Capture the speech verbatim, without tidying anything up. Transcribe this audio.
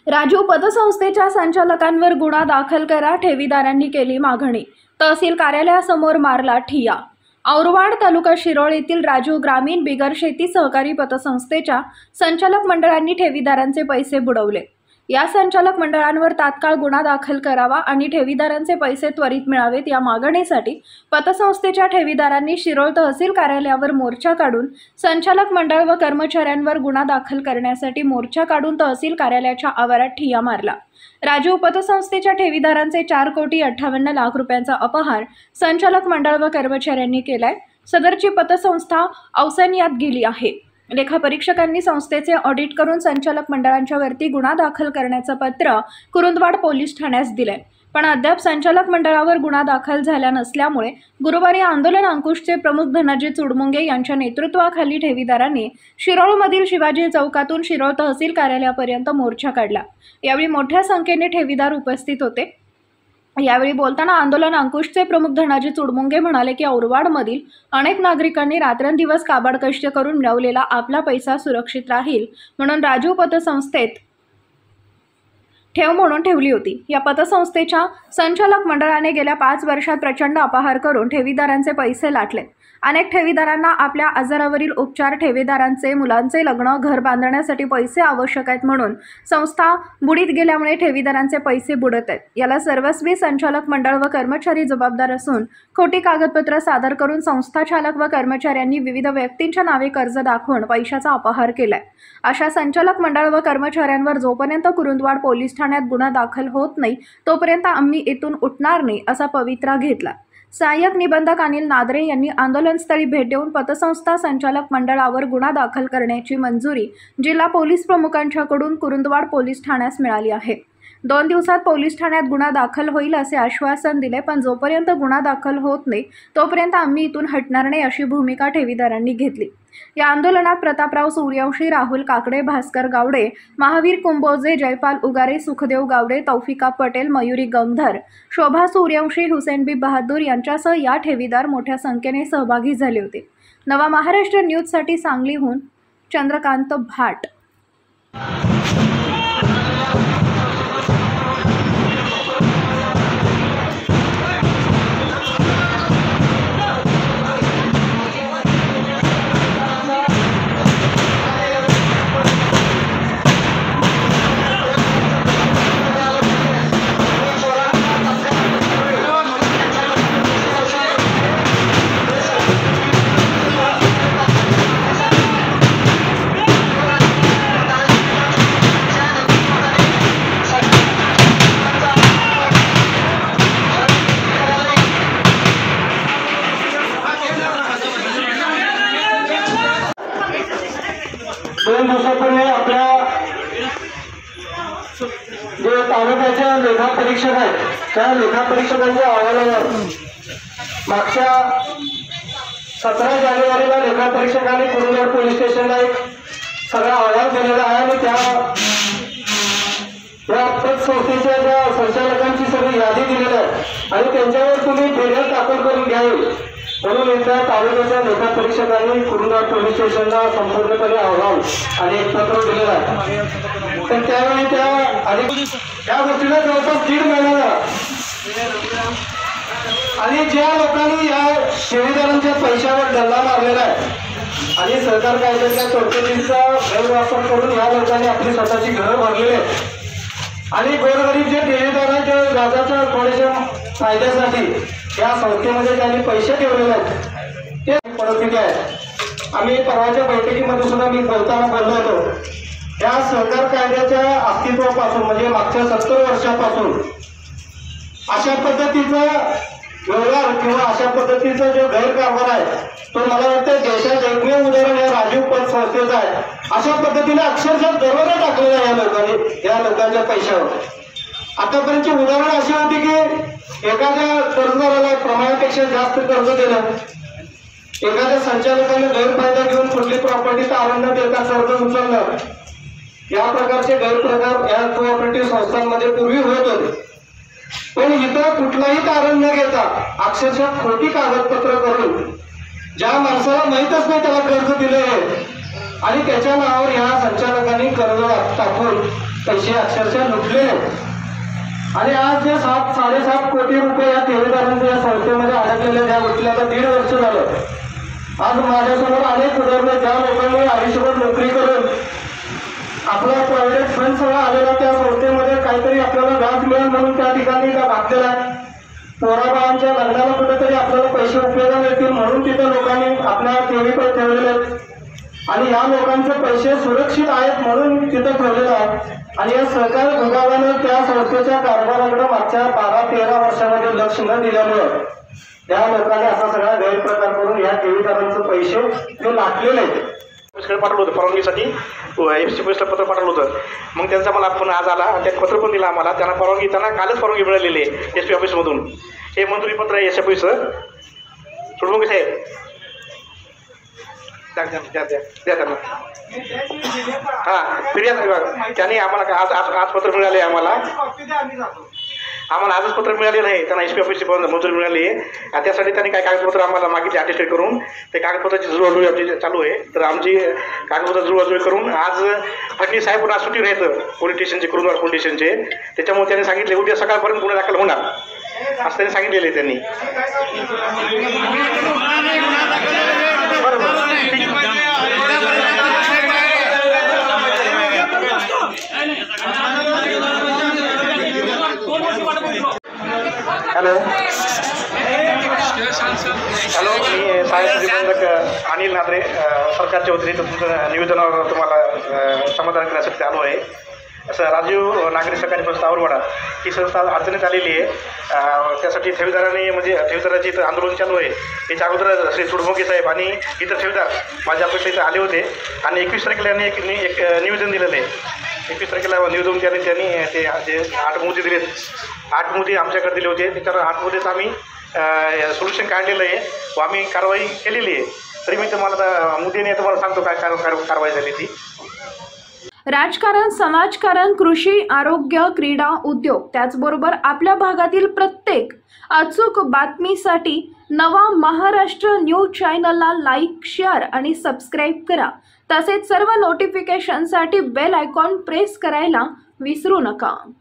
राजू पतसंस्थेच्या संचालकांवर गुन्हा दाखल करा, ठेवीदारांनी केली मागणी। तहसील कार्यालयासमोर मारला ठिय्या। औरवाड तालुका शिरोळ येथील राजू ग्रामीण बिगर शेती सहकारी पतसंस्थेच्या संचालक मंडळांनी ठेवीदारांचे पैसे बुडवले। या संचालक मंडळांवर तात्काळ गुन्हा दाखल करावा आणि ठेवीदारांचे पैसे त्वरित मिळावेत या मागणीसाठी पतसंस्थेच्या ठेवीदारांनी शिरोळ तहसील कार्यालयावर मोर्चा काढून संचालक मंडळ व कर्मचाऱ्यांवर गुन्हा दाखल करण्यासाठी मोर्चा काढून तहसील कार्यालयाच्या आवारात ठिय्या मारला। राजू पतसंस्थेच्या ठेवीदारांचे चार कोटी अठ्ठावन्न लाख रुपयांचा अपहार संचालक मंडळ व कर्मचाऱ्यांनी केलाय। सदरची पतसंस्था अवसानात गेली आहे। लेखापरीक्षकांनी संस्थेचे ऑडिट करून संचालक मंडळांच्या वरती गुन्हा दाखल करण्याचं पत्र कुरुंदवाड पोलीस ठाण्यास दिले, पण अद्याप संचालक मंडळावर गुन्हा दाखल झाला नसल्यामुळे गुरुवारी आंदोलन अंकुशचे प्रमुख धनाजी चुडमुंगे यांच्या नेतृत्वाखाली ठेवीदारांनी शिरोळमधील शिवाजी चौकातून शिरोळ तहसील कार्यालयापर्यंत मोर्चा काढला। यावेळी मोठ्या संख्येने ठेवीदार उपस्थित होते। यावेळी बोलताना आंदोलन अंकुशचे प्रमुख धनाजी चुडमुंगे म्हणाले की औरवाडमधील अनेक नागरिकांनी रात्रंदिवस काबाड कष्ट करून मिळवलेला आपला पैसा सुरक्षित राहील म्हणून राजू पतसंस्थेत ठेव म्हणून ठेवली होती। या पतसंस्थेच्या संचालक मंडळाने गेल्या पाच वर्षात प्रचंड अपहार करून ठेवीदारांचे पैसे लाटले। अनेक ठेवीदारांना आपल्या आजारावरील उपचार, ठेवीदारांचे मुलांचे लग्न, घर बांधण्यासाठी पैसे आवश्यक आहेत म्हणून संस्था बुडीत गेल्यामुळे ठेवीदारांचे पैसे बुडत आहेत। याला सर्वस्वी संचालक मंडळ व कर्मचारी जबाबदार असून खोटी कागदपत्र सादर करून संस्था चालक व कर्मचाऱ्यांनी विविध व्यक्तींच्या नावे कर्ज दाखवून पैशाचा अपहार केलाय। अशा संचालक मंडळ व कर्मचाऱ्यांवर जोपर्यंत कुरुंदवाड पोलीस ठाण्यात गुन्हा दाखल होत नाही तोपर्यंत आम्ही इथून उठणार नाही असा पवित्रा घेतला। सहाय्यक निबंधक अनिल नादरे यांनी आंदोलनस्थळी भेट देऊन पतसंस्था संचालक मंडळावर गुन्हा दाखल करण्याची मंजुरी जिल्हा पोलीस प्रमुखांच्याकडून कुरुंदवाड पोलीस ठाण्यास मिळाली आहे। दोन दिवसात पोलीस ठाण्यात गुन्हा दाखल होईल असे आश्वासन दिले, पण जोपर्यंत गुन्हा दाखल होत नाही तोपर्यंत आम्ही इथून हटणार नाही अशी भूमिका ठेवीदारांनी घेतली। या आंदोलनात प्रतापराव सूर्यवंशी, राहुल काकडे, भास्कर गावडे, महावीर कुंभोजे, जयपाल उगारे, सुखदेव गावडे, तौफिका पटेल, मयुरी गंधर, शोभा सूर्यवंशी, हुसेनबी बहादूर यांच्यासह या ठेवीदार मोठ्या संख्येने सहभागी झाले होते। नवा महाराष्ट्र न्यूजसाठी सांगलीहून चंद्रकांत भाट। दोन दिवसापूर्वी आपल्या जे तालुक्याचे लेखापरीक्षक आहेत त्या लेखापरीक्षकांच्या अहवालावर मागच्या सतरा जानेवारीला लेखापरीक्षकांनी कुरुंदवाड पोलीस स्टेशनला एक सगळा अहवाल दिलेला आहे आणि त्या या पतसंस्थेच्या ज्या संचालकांची सगळी यादी दिलेली आहे आणि त्यांच्यावर तुम्ही फिर्याद दाखल करून घ्यावी म्हणून एकदा तालुक्याच्या लेखापरीक्षकांनी कुरुंदवाड पोलीस स्टेशनला संपूर्णपणे अहवाल आणि एक पत्र दिलेलं आहे। तर त्यावेळी त्या आणि त्या गोष्टीला जवळपास दीड महिना झाला आणि ज्या लोकांनी या ठेवीदारांच्या पैशावर डल्ला मारलेला आहे आणि सरकार कायद्याच्या तरतुदींचा गैरवापर करून या लोकांनी आपली स्वतःची घरं भरलेली आहेत आणि गोरगरीब जे ठेवीदार आहेत ते व्याजाच्या थोड्याशा फायद्यासाठी या संस्थेमध्ये त्यांनी पैसे ठेवलेले आहेत ते परिस्थिती आहे। आम्ही परवाच्या बैठकीमध्ये सुद्धा मी बोलताना बोललो होतो या सहकार कायद्याच्या अस्तित्वापासून म्हणजे मागच्या सत्तर वर्षापासून अशा पद्धतीचा व्यवहार किंवा अशा पद्धतीचा जो गैरकारभार आहे तो मला वाटतं देशात एकमेव उदाहरण या राजू पतसंस्थेचं आहे। अशा पद्धतीने अक्षरशः दरोडा टाकलेला या लोकांनी या लोकांच्या पैशावर। आतापर्यंतची उदाहरण अशी होती की एखाद्या कर्जदाराला प्रमाणापेक्षा जास्त कर्ज दिलं, एखाद्या संचालकाने गैरफायदा घेऊन कुठली प्रॉपर्टी तारण न देता कर्ज उचललं, या प्रकारचे गैरप्रकार या कोऑपरेटिव्ह संस्थांमध्ये पूर्वी होत होते। पण इथं कुठलाही तारण न घेता अक्षरशः खोटी कागदपत्र करून ज्या माणसाला माहीतच नाही त्याला कर्ज दिले आहे आणि त्याच्या नावावर या संचालकांनी कर्ज टाकून पैसे अक्षरशः लुटलेले. आणि आज जे सात साडेसात कोटी रुपये या ठेवीदारांच्या या संस्थेमध्ये अडकलेल्या ज्या गोष्टीला आता दीड वर्ष झालं. आज माझ्यासमोर अनेक उदाहरणं ज्या लोकांनी आयुष्यभर नोकरी करून आपला प्रायव्हेट फंड सगळा आलेला त्या संस्थेमध्ये काहीतरी आपल्याला व्याज मिळेल म्हणून त्या ठिकाणी त्या घातलेला आहे. पोराबाळांच्या लग्नाला कुठेतरी आपल्याला पैसे उपयोगाला येतील म्हणून तिथे लोकांनी आपल्या ठेवीकडे ठेवलेले आहेत. आणि या लोकांचे पैसे सुरक्षित आहेत म्हणून तिथं ठेवलेलं आहे. आणि या सहकार विभागानं त्या संस्थेच्या कारभाराकडे मागच्या बारा तेरा वर्षामध्ये लक्ष न दिल्यामुळं त्या लोकांनी असा सगळा गैरप्रकार करून या ठेवीदारांचे पैसे ते लाटलेले आहेत. पाठवलं होतं परवानगीसाठी एफ सी पीएसला पत्र पाठवलं होतं. मग त्यांचा मला फोन आज आला आणि त्यात पत्र पण दिलं आम्हाला. त्यांना परवानगी त्यांना कालच परवानगी मिळालेली आहे एस पी ऑफिसमधून. हे मंजुरी पत्र आहे एस एफ पीचं. सोडमुखे साहेब द्या द्या द्या द्या त्यांना. हां फिर्याद विभाग त्यांनी आम्हाला आज आज आज पत्र मिळाले आम्हाला आम्हाला आजच पत्र मिळालेलं आहे. त्यांना एस पी ऑफिसची मंजुरी मिळाली आहे. आणि त्यासाठी त्यांनी काय कागदपत्र आम्हाला मागितले अटेस्टेड करून. ते कागदपत्राची जुळवाजुळी आमची चालू आहे. तर आमची कागदपत्र जुळवाजुळी करून आज फडणीस साहेब पुन्हा सुट्टीवर आहेत पोलीस स्टेशनचे कुरुंदवाड पोलीस स्टेशनचे. त्याच्यामुळे त्यांनी सांगितले उद्या सकाळपर्यंत गुन्हा दाखल होणार असं त्यांनी सांगितलेलं आहे त्यांनी. हॅलो हॅलो मी साहेब निबंधक अनिल नादरे सरकारच्या वतीने तुमचं निवेदनावर तुम्हाला समाधान करण्यासाठी आलो आहे. असं राजीव नागरी सहकारी संस्था औरवाडा ही संस्था अडचणीत आलेली आहे. त्यासाठी ठेवीदारांनी म्हणजे ठेवीदाराचे इथं आंदोलन चालू आहे. याच्या अगोदर श्री सुडमुखे साहेब आणि इतर ठेवीदार माझ्या अपेक्षा इथं आले होते आणि एकवीस तारखेला यांनी एक एक निवेदन दिलेलं आहे. एकवीस तारखेला निवेदन त्यांनी त्यांनी ते जे आठ मुद्दे दिलेत आठ मुद्दे आमच्याकडे दिले होते. त्याच्यावर आठ मुद्देच आम्ही सोल्युशन काढलेलं आहे व आम्ही कारवाई केलेली आहे. तरी मी तुम्हाला मुद्देने तुम्हाला सांगतो काय कारवाई झाली ती. राजकारण, समाजकारण, कृषी, आरोग्य, क्रीडा, उद्योग त्याचबरोबर आपल्या भागातील प्रत्येक अचूक बातमीसाठी नवा महाराष्ट्र न्यूज चॅनलला लाईक, शेअर आणि सबस्क्राईब करा. तसेच सर्व नोटिफिकेशनसाठी बेल आयकॉन प्रेस करायला विसरू नका.